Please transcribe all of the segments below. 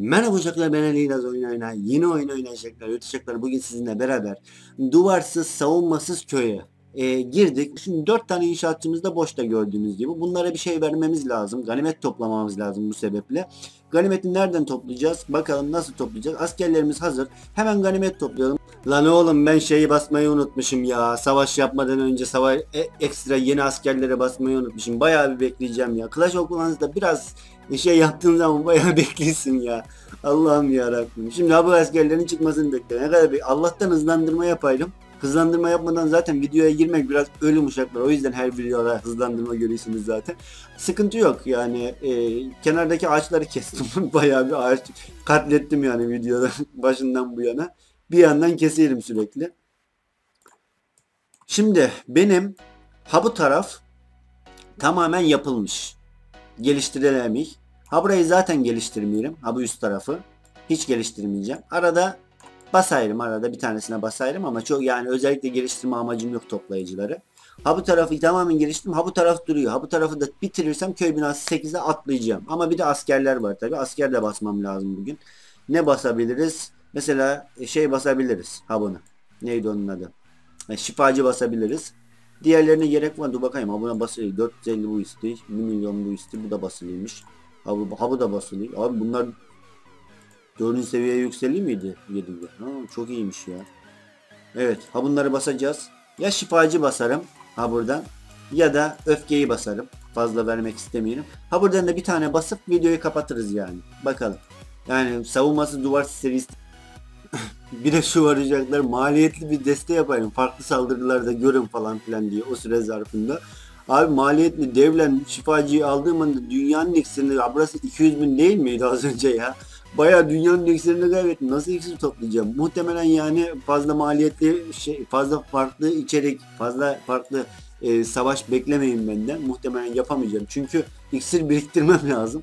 Merhaba uşaklar, ben Ali İlaz oyun oynar. Yeni oyun oynayacaklar, ötecekler. Bugün sizinle beraber duvarsız, savunmasız köye girdik. Şimdi 4 tane inşaatçımız da boşta gördüğünüz gibi. Bunlara bir şey vermemiz lazım. Ganimet toplamamız lazım bu sebeple. Ganimeti nereden toplayacağız? Bakalım nasıl toplayacağız? Askerlerimiz hazır. Hemen ganimet toplayalım. Lan oğlum ben şeyi basmayı unutmuşum ya. Savaş yapmadan önce ekstra yeni askerlere basmayı unutmuşum. Bayağı bir bekleyeceğim ya. Clash of Clans'da biraz şey yaptığın zaman bayağı bekliyorsun ya. Allah'ım yarabbim. Şimdi bu askerlerin çıkmasını bekliyorum. Ne kadar Allah'tan hızlandırma yapayım. Hızlandırma yapmadan zaten videoya girmek biraz ölüm uşaklar. O yüzden her videoda hızlandırma görüyorsunuz zaten. Sıkıntı yok yani. Kenardaki ağaçları kestim. Bayağı bir ağaç katlettim yani videoda başından bu yana. Bir yandan keserim sürekli. Şimdi benim bu taraf tamamen yapılmış. Geliştirilemiş. Burayı zaten geliştirmiyorum. Bu üst tarafı. Hiç geliştirmeyeceğim. Arada basayırım. Arada bir tanesine basayırım ama çok yani özellikle geliştirme amacım yok toplayıcıları. Bu tarafı tamamen geliştirdim. Bu taraf duruyor. Bu tarafı da bitirirsem köy binası 8'e atlayacağım. Ama bir de askerler var tabi. Asker de basmam lazım bugün. Ne basabiliriz? Mesela şey basabiliriz. Bunu. Neydi onun adı? Şifacı basabiliriz. Diğerlerine gerek var. Dur bakayım. Buna basılı. 450 bu isti. 1 milyon bu isti. Bu da basılıymış. Bu da basılı. Abi bunlar 4. seviyeye yükseliyor miydi? 7'de. Çok iyiymiş ya. Evet. Bunları basacağız. Ya şifacı basarım. Buradan. Ya da öfkeyi basarım. Fazla vermek istemiyorum. Buradan da bir tane basıp videoyu kapatırız yani. Bakalım. Yani savunması duvar serisi. Bir de şu varacaklar, maliyetli bir deste yapayım. Farklı saldırılarda görün falan filan diye o süre zarfında. Abi maliyetli devlen şifacıyı aldığım anda dünyanın iksirini, burası 200 bin değil miydi az önce ya? Baya dünyanın iksirini kaybettim. Nasıl iksir toplayacağım? Muhtemelen yani fazla maliyetli fazla farklı içerik, fazla farklı savaş beklemeyin benden. Muhtemelen yapamayacağım. Çünkü iksir biriktirmem lazım.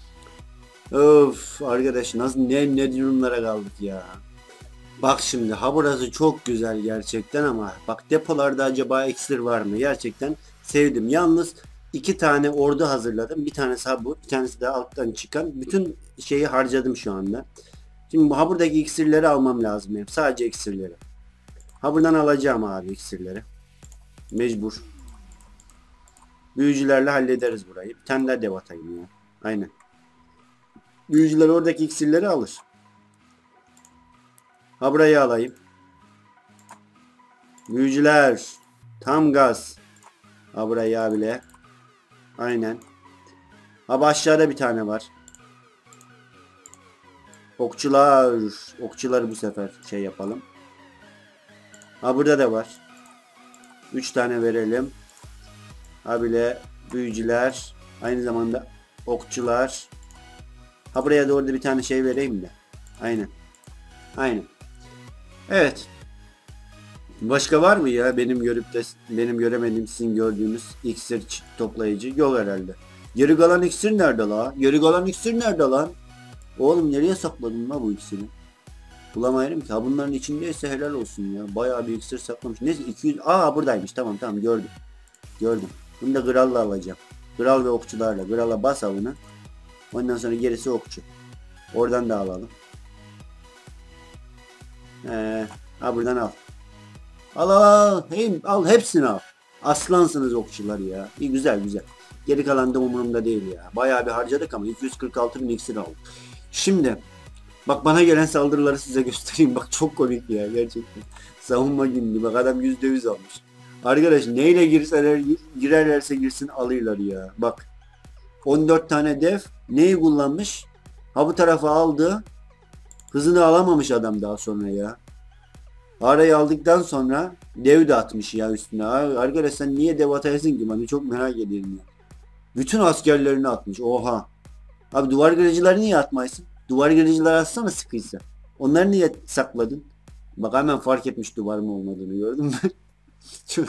Of arkadaş, nasıl ne durumlara kaldık ya. Bak şimdi burası çok güzel gerçekten ama bak depolarda acaba iksir var mı? Gerçekten sevdim. Yalnız 2 tane ordu hazırladım. Bir tanesi bu, bir tanesi de alttan çıkan. Bütün şeyi harcadım şu anda. Şimdi buradaki iksirleri almam lazım hep. Sadece iksirleri. Buradan alacağım abi iksirleri. Mecbur. Büyücülerle hallederiz burayı. Bir tane daha dev atayım ya. Aynen. Büyücüler oradaki iksirleri alır. Burayı alayım. Büyücüler. Tam gaz. Burayı abile. Aynen. Aşağıda bir tane var. Okçular. Okçuları bu sefer şey yapalım. Burada da var. 3 tane verelim. Abile. Büyücüler. Aynı zamanda okçular. Buraya doğru da bir tane şey vereyim de. Aynen. Aynen. Evet. Başka var mı ya benim göremediğim sizin gördüğünüz iksir toplayıcı? Yok herhalde. Geri kalan iksir nerede la? Geri kalan iksir nerede lan? Oğlum nereye sakladın la bu iksiri? Bulamayırım ki. Bunların içindeyse helal olsun ya. Bayağı bir iksir saklamış. Neyse 200. Buradaymış. Tamam gördüm. Gördüm. Bunu da kralla alacağım. Kral ve okçularla. Krala bas avını. Ondan sonra gerisi okçu. Oradan da alalım. Buradan al. Al hepsini al. Aslansınız okçular ya. İyi güzel. Geri kalan da umurumda değil ya. Bayağı bir harcadık ama 246 bin iksir aldık. Şimdi bak bana gelen saldırıları size göstereyim. Bak çok komik ya gerçekten. Savunma günlüğü. Bak adam %100 almış. Arkadaş neyle girerlerse girsin alırlar ya. Bak 14 tane dev neyi kullanmış? Bu tarafa aldı. Hızını alamamış adam daha sonra ya. Arayı aldıktan sonra dev de atmış ya üstüne. Arkadaş sen niye dev atayasın ki? Bana çok merak ediyorum ya. Bütün askerlerini atmış. Oha. Duvar kırıcıları niye atmaysın? Duvar kırıcıları atsana sıkıysa. Onları niye sakladın? Bak hemen fark etmiş duvar mı olmadığını gördün mü? çok,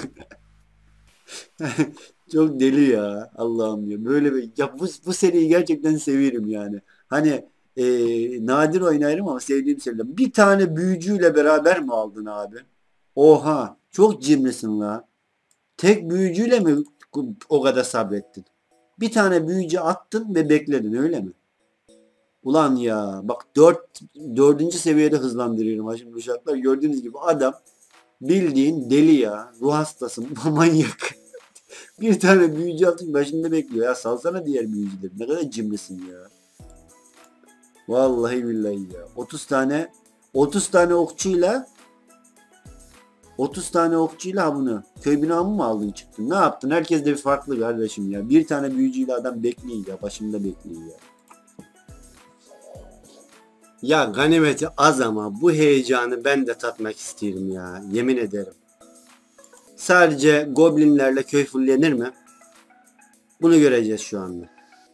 çok deli ya. Allah'ım ya. Böyle bir ya bu seriyi gerçekten severim yani. Hani nadir oynarım ama sevdiğim seriler. Bir tane büyücüyle beraber mi aldın abi? Oha. Çok cimrisin la. Tek büyücüyle mi o kadar sabrettin? Bir tane büyücü attın ve bekledin öyle mi? Ulan ya bak dördüncü seviyede hızlandırıyorum ha şimdi uşaklar. Gördüğünüz gibi adam bildiğin deli ya. Ruh hastası, manyak. Bir tane büyücü altın başında bekliyor ya. Salsana diğer büyücüleri. Ne kadar cimrisin ya. Vallahi billahi ya. 30 tane okçuyla 30 tane okçuyla bunu köy binamı mı aldın çıktın? Ne yaptın? Herkes de bir farklı kardeşim ya. Bir tane büyücüyle adam bekliyor ya. Başımda bekliyor ya. Ya ganimeti az ama bu heyecanı ben de tatmak isterim ya. Yemin ederim. Sadece goblinlerle köy fullenir mi? Bunu göreceğiz şu anda.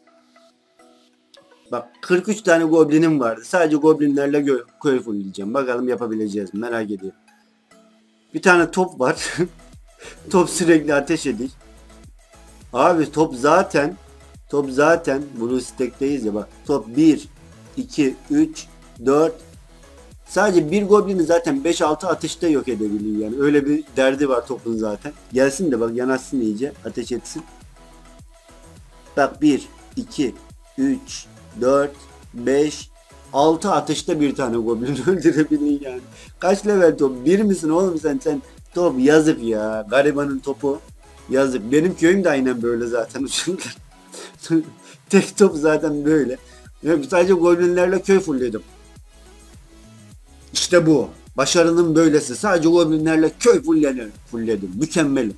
Bak 43 tane goblinim vardı. Sadece goblinlerle köy fullleyeceğim. Bakalım yapabileceğiz mi? Merak ediyorum. Bir tane top var. Top sürekli ateş ediyor. Abi top zaten Blue Stack'teyiz ya bak. Top 1 2 3 4 sadece bir goblini zaten 5-6 atışta yok edebiliyor yani. Öyle bir derdi var topun zaten. Gelsin de bak yanaşsın iyice. Ateş etsin. Bak 1 2 3 4 5 6 atışta bir tane goblin öldürebiliyor yani. Kaç level top? Bir misin oğlum sen top yazık ya. Garibanın topu yazık. Benim köyüm de aynen böyle zaten uçurlar. Tek top zaten böyle. Ya sadece goblinlerle köy fullledim. İşte bu. Başarının böylesi. Sadece goblinlerle köy fullledim. Mükemmelim.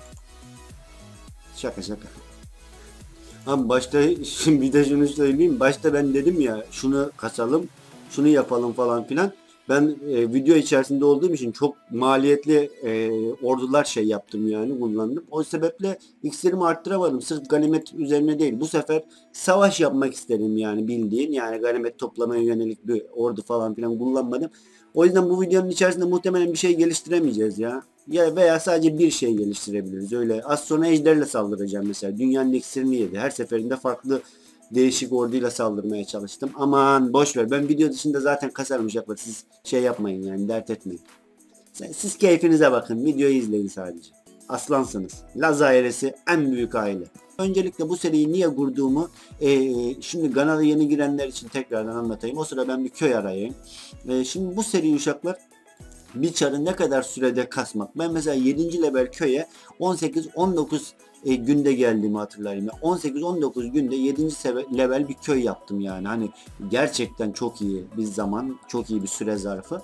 Şaka şaka. Abi başta şimdi bir de şunu söyleyeyim. Başta ben dedim ya şunu kasalım, şunu yapalım falan filan. Ben video içerisinde olduğum için çok maliyetli ordular şey yaptım yani kullandım. O sebeple iksirimi arttıramadım. Sırf ganimet üzerine değil. Bu sefer savaş yapmak istedim yani bildiğin. Yani ganimet toplamaya yönelik bir ordu falan filan kullanmadım. O yüzden bu videonun içerisinde muhtemelen bir şey geliştiremeyeceğiz ya. Ya veya sadece bir şey geliştirebiliriz. Öyle az sonra ejderle saldıracağım mesela. Dünyanın iksirini yedi. Her seferinde farklı değişik orduyla saldırmaya çalıştım. Aman boş ver. Ben video dışında zaten kasarım yapar. Siz şey yapmayın yani dert etmeyin. Siz keyfinize bakın. Videoyu izleyin sadece. Aslansınız. Laz ailesi en büyük aile. Öncelikle bu seriyi niye kurduğumu şimdi kanala yeni girenler için tekrardan anlatayım. O sıra ben bir köy arayayım. Şimdi bu seri uşaklar bir çarı ne kadar sürede kasmak. Ben mesela 7. level köye 18-19 günde geldiğimi hatırlayayım. 18-19 günde 7. level bir köy yaptım yani. Hani gerçekten çok iyi bir zaman, çok iyi bir süre zarfı.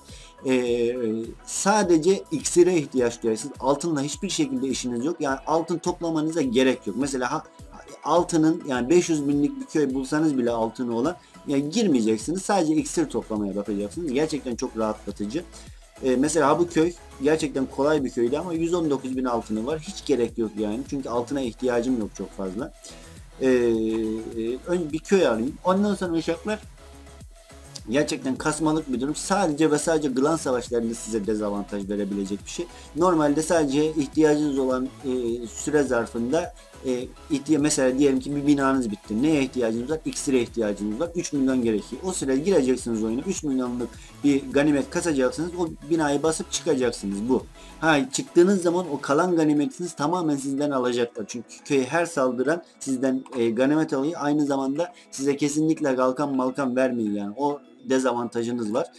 Sadece iksire ihtiyaç duyuyorsunuz. Altınla hiçbir şekilde işiniz yok. Yani altın toplamanıza gerek yok. Mesela altının yani 500 binlik bir köy bulsanız bile altını olan yani girmeyeceksiniz. Sadece iksir toplamaya bakacaksınız. Gerçekten çok rahatlatıcı. Mesela bu köy gerçekten kolay bir köydü ama 119 bin altını var. Hiç gerek yok yani. Çünkü altına ihtiyacım yok çok fazla. Önce bir köy alayım. Ondan sonra uşaklar gerçekten kasmalık bir durum. Sadece ve sadece klan savaşlarında size dezavantaj verebilecek bir şey. Normalde sadece ihtiyacınız olan süre zarfında mesela diyelim ki bir binanız bitti. Neye ihtiyacınız var? İksire ihtiyacınız var. 3 milyon gerekiyor. O sırada gireceksiniz oyuna. 3 milyonluk bir ganimet kasacaksınız. O binayı basıp çıkacaksınız. Bu. Çıktığınız zaman o kalan ganimetiniz tamamen sizden alacaklar. Çünkü köye her saldıran sizden ganimet alıyor. Aynı zamanda size kesinlikle kalkan malkan vermiyor yani. O dezavantajınız var.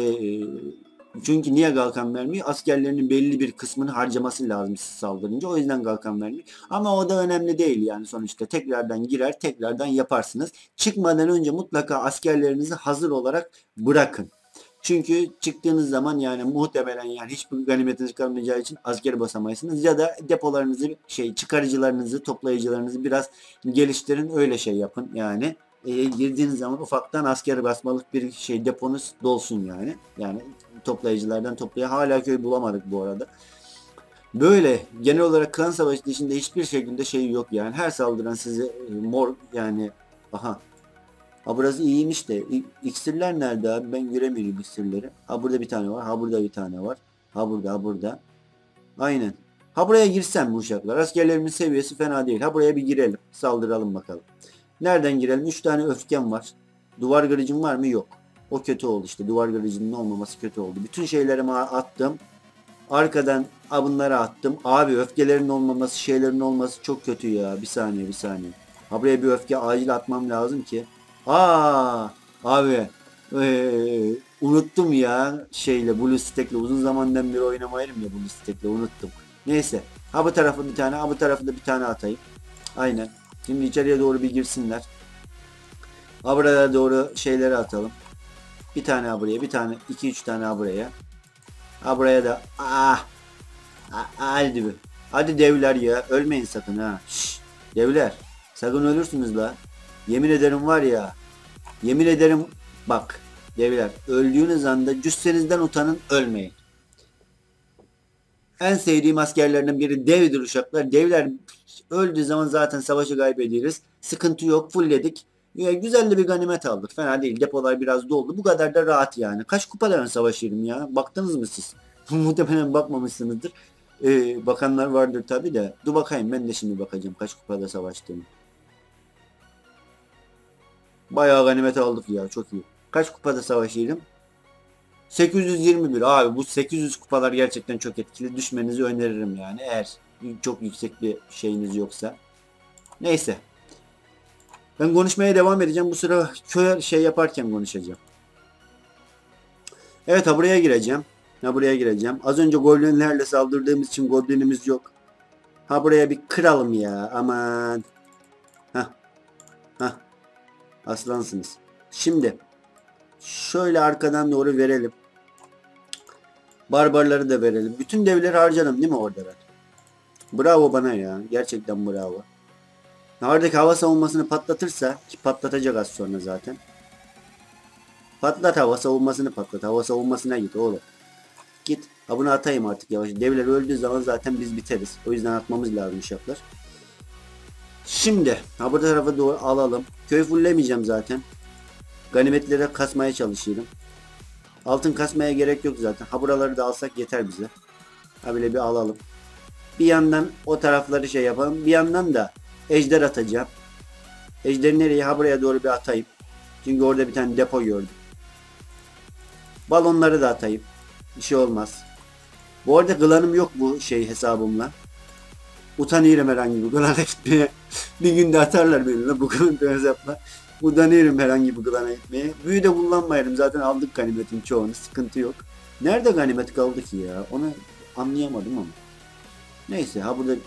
Çünkü niye kalkan vermiyor? Askerlerinin belli bir kısmını harcaması lazım siz saldırınca. O yüzden kalkan vermiyor. Ama o da önemli değil yani sonuçta. Tekrardan girer, tekrardan yaparsınız. Çıkmadan önce mutlaka askerlerinizi hazır olarak bırakın. Çünkü çıktığınız zaman yani muhtemelen yani hiçbir ganimetiniz kalmayacağı için asker basamayısınız ya da depolarınızı çıkarıcılarınızı, toplayıcılarınızı biraz geliştirin öyle şey yapın yani. Girdiğiniz zaman ufaktan asker basmalık bir deponuz dolsun yani. Yani toplayıcılardan hala köy bulamadık bu arada. Böyle genel olarak klan savaşı dışında hiçbir şekilde şey yok yani. Her saldıran size mor yani aha. Burası iyiymiş de iksirler nerede abi? Ben göremiyorum iksirleri. Burada bir tane var. Burada bir tane var. Burada. Aynen. Buraya girsem bu uşaklar. Askerlerimin seviyesi fena değil. Buraya bir girelim. Saldıralım bakalım. Nereden girelim? 3 tane öfkem var. Duvar kırıcım var mı? Yok. O kötü oldu işte. Duvar kırıcının olmaması kötü oldu. Bütün şeylerimi attım. Arkadan bunları attım. Abi öfkelerin olmaması, şeylerin olması çok kötü ya. Bir saniye. Buraya bir öfke acil atmam lazım ki. Abi unuttum ya şeyle BlueStack'le uzun zamandan beri oynamayırım ya BlueStack'le unuttum. Neyse. Ha bu tarafı bir tane, ha bu tarafı da bir tane atayım. Aynen. Şimdi içeriye doğru bir girsinler. Ha buraya doğru şeyleri atalım. Bir tane ha buraya, bir tane, iki üç tane ha buraya. Ha buraya da hadi bir. Hadi devler ya. Ölmeyin sakın ha. Şşş. Devler. Sakın ölürsünüz la. Yemin ederim var ya. Yemin ederim bak. Devler. Öldüğünüz anda cüssenizden utanın ölmeyin. En sevdiğim askerlerden biri devdir uşaklar. Devler öldüğü zaman zaten savaşı kaybederiz. Sıkıntı yok. Fullledik. Güzel de bir ganimet aldık. Fena değil. Depolar biraz doldu. Bu kadar da rahat yani. Kaç kupadan savaşırım ya? Baktınız mı siz? Muhtemelen bakmamışsınızdır. Bakanlar vardır tabi de. Dur bakayım ben de şimdi bakacağım kaç kupada savaştığımı. Bayağı ganimet aldık ya çok iyi. Kaç kupada savaşıyordum? 821 abi bu 800 kupalar gerçekten çok etkili. Düşmenizi öneririm yani eğer çok yüksek bir şeyiniz yoksa. Neyse. Ben konuşmaya devam edeceğim. Bu sıra köy şey yaparken konuşacağım. Evet ha buraya gireceğim. Ha buraya gireceğim. Az önce goblinlerle saldırdığımız için goblinimiz yok. Ha buraya bir kıralım ya. Aman. Ha ha. Aslansınız. Şimdi şöyle arkadan doğru verelim. Barbarları da verelim. Bütün devleri harcadım değil mi orada ben? Bravo bana ya. Gerçekten bravo. Oradaki hava savunmasını patlatırsa ki patlatacak az sonra zaten. Patlat hava savunmasını patlat. Hava savunmasına git oğlum. Git. Ha bunu atayım artık yavaş. Devler öldüğü zaman zaten biz biteriz. O yüzden atmamız lazım uşaklar. Şimdi ha bu tarafa doğru alalım. Köy fullemeyeceğim zaten. Ganimetlere kasmaya çalışıyorum. Altın kasmaya gerek yok zaten. Ha buraları da alsak yeter bize. Ha böyle bir alalım. Bir yandan o tarafları şey yapalım. Bir yandan da ejder atacağım. Ejderi nereye? Ha buraya doğru bir atayım. Çünkü orada bir tane depo gördüm. Balonları da atayım. Bir şey olmaz. Bu arada klanım yok bu şey hesabımla. Utanıyorum herhangi bir klana gitmeye. Bir günde atarlar benimle bu hesapla. Utanıyorum herhangi bir klana gitmeye. Büyü de kullanmayalım. Zaten aldık ganimetin çoğunu. Sıkıntı yok. Nerede ganimet kaldı ki ya? Onu anlayamadım ama. Neyse ha burada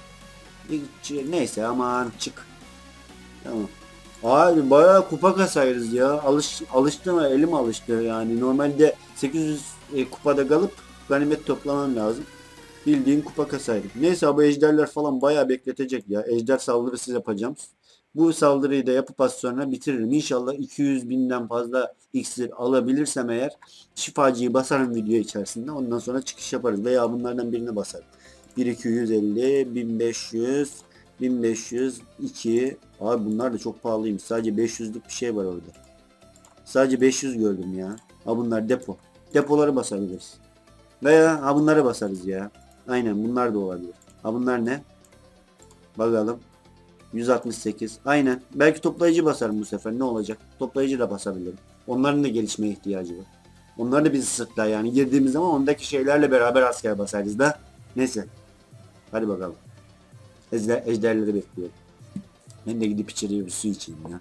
neyse aman çık. Tamam. Abi bayağı kupa kasarız ya. Alıştım elim alıştı yani. Normalde 800 kupada kalıp ganimet toplamam lazım. Bildiğin kupa kasaydık. Neyse bu ejderler falan bayağı bekletecek ya. Ejder saldırısı yapacağım. Bu saldırıyı da yapıp az sonra bitiririm. İnşallah 200 binden fazla iksir alabilirsem eğer şifacıyı basarım video içerisinde. Ondan sonra çıkış yaparız. Veya bunlardan birine basarım. 1250, 1500, 1500, 2. Abi bunlar da çok pahalıymış. Sadece 500'lük bir şey var orada. Sadece 500 gördüm ya. Ha bunlar depo. Depoları basabiliriz. Veya ha bunları basarız ya. Aynen bunlar da olabilir. Ha bunlar ne? Bakalım. 168. Aynen. Belki toplayıcı basarım bu sefer. Ne olacak? Toplayıcı da basabilirim. Onların da gelişmeye ihtiyacı var. Onlar da bizi sırtlar yani. Girdiğimiz zaman ondaki şeylerle beraber asker basarız da. Neyse. Hadi bakalım. Ejderleri bekliyorum. Ben de gidip içeriye bir su içeyim ya.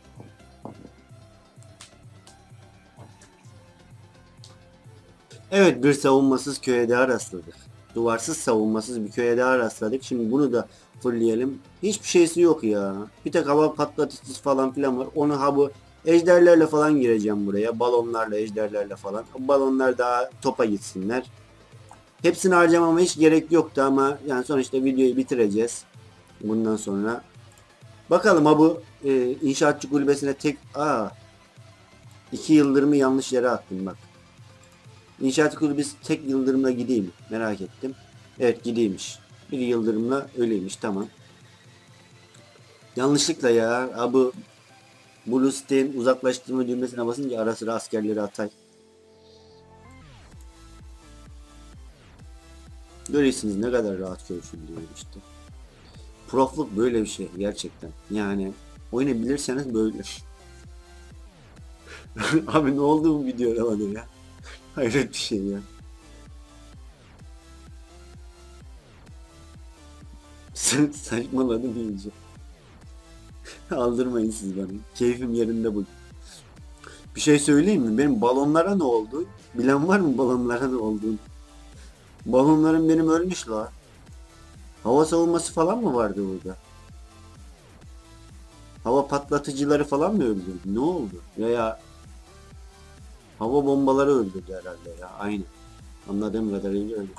Evet bir savunmasız köye daha rastladık. Duvarsız savunmasız bir köye daha rastladık. Şimdi bunu da fullleyelim. Hiçbir şeysi yok ya. Bir tek hava patlatıcısı falan filan var. Onu ha bu ejderlerle falan gireceğim buraya. Balonlarla ejderlerle falan. Balonlar daha topa gitsinler. Hepsini harcamama hiç gerek yoktu ama yani sonuçta videoyu bitireceğiz. Bundan sonra. Bakalım ha bu inşaatçı kulübesine tek 2 yıldırımı yanlış yere attım bak. İnşaat kulübesi tek yıldırımla gideyim. Merak ettim. Evet gideymiş. Bir yıldırımla öyleymiş tamam. Yanlışlıkla ya. Bu Blue Stain uzaklaştırma düğmesine basınca ara sıra askerleri atay. Görüyorsunuz ne kadar rahat köşküm diyor işte. Profluk böyle bir şey gerçekten. Yani oynayabilirseniz böyle. Abi ne oldu bu videoda bana ya? Hayret bir şey ya. Sen saçmaladın iyice. Aldırmayın siz bana. Keyfim yerinde bu. Bir şey söyleyeyim mi? Benim balonlara ne oldu? Bilen var mı balonlara ne olduğunu? Balonlarım benim ölmüş la. Hava savunması falan mı vardı burada? Hava patlatıcıları falan mı öldürdü? Ne oldu? Veya hava bombaları öldürdü herhalde ya. Aynı. Anladığım kadarıyla öyle.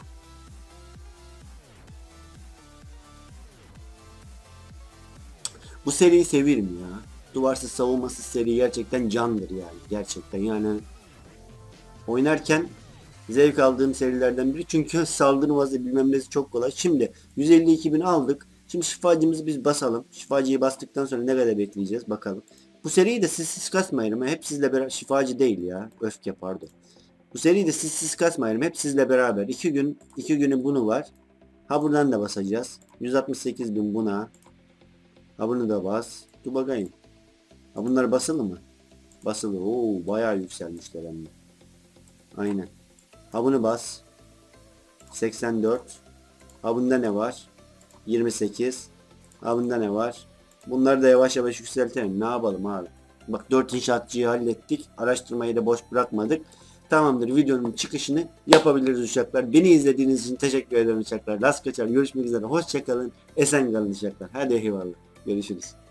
Bu seriyi severim ya. Duvarsız savunmasız seri gerçekten candır yani. Gerçekten yani oynarken zevk aldığım serilerden biri. Çünkü saldırı vazı bilmem nesi çok kolay. Şimdi 152 bin aldık. Şimdi şifacımızı biz basalım. Şifacıyı bastıktan sonra ne kadar bekleyeceğiz bakalım. Bu seriyi de siz kasmayalım. Hep sizle beraber şifacı değil ya. Öfke pardon. Bu seriyi de siz kasmayalım. Hep sizle beraber. 2 günü bunu var. Ha buradan da basacağız. 168 bin buna. Ha bunu da bas. Dur bakayım. Ha bunlar basılı mı? Basılı. Oo bayağı yükselmişler hem de. Aynen. Ha bunu bas. 84. Ha bunda ne var? 28. Ha bunda ne var? Bunları da yavaş yavaş yükseltelim. Ne yapalım abi? Bak 4 inşaatçıyı hallettik. Araştırmayı da boş bırakmadık. Tamamdır. Videonun çıkışını yapabiliriz uşaklar. Beni izlediğiniz için teşekkür ederim uşaklar. Rast kaçar. Görüşmek üzere. Hoşçakalın. Esen kalın uşaklar. Hadi eyvallah. Görüşürüz.